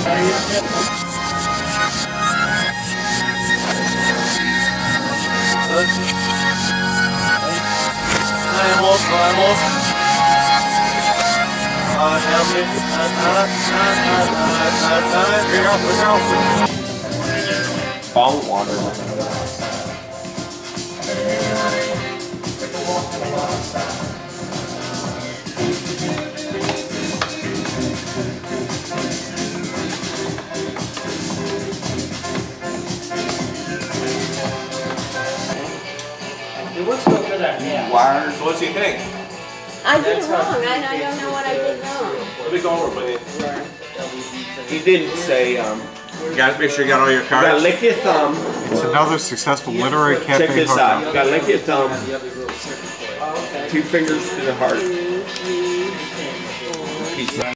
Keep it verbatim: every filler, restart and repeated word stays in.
Vamos, vamos. Ah, help me. Here we go, here we go. Ball water. It looks so good on yeah. Wires. What do you think? I did it wrong. I, I don't know what I did wrong. Let me go over with it. He didn't say, um, You gotta make sure you got all your you gotta cards. lick your thumb. It's another successful literary cafe Check this hookup. out. You gotta lick your thumb. Two fingers to the heart. Two, three, four. Peace.